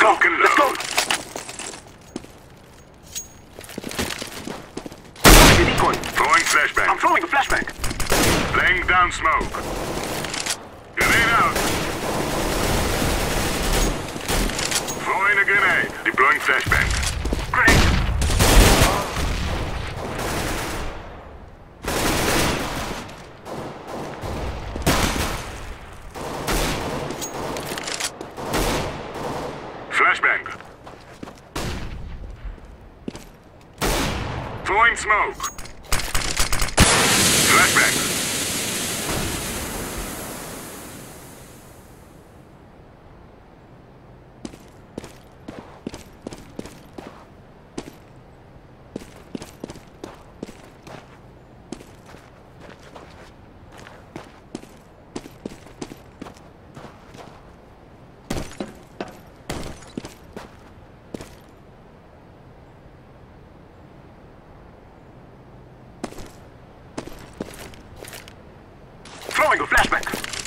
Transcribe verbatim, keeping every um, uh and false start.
Lock and Let's go. load. Throwing a decoy. Throwing flashbang. I'm throwing a flashbang. Laying down smoke. Grenade out. Throwing a grenade. Deploying flashbang. Grenade. Flashbang. Throwing smoke. Flashbang. Throwing a flashbang.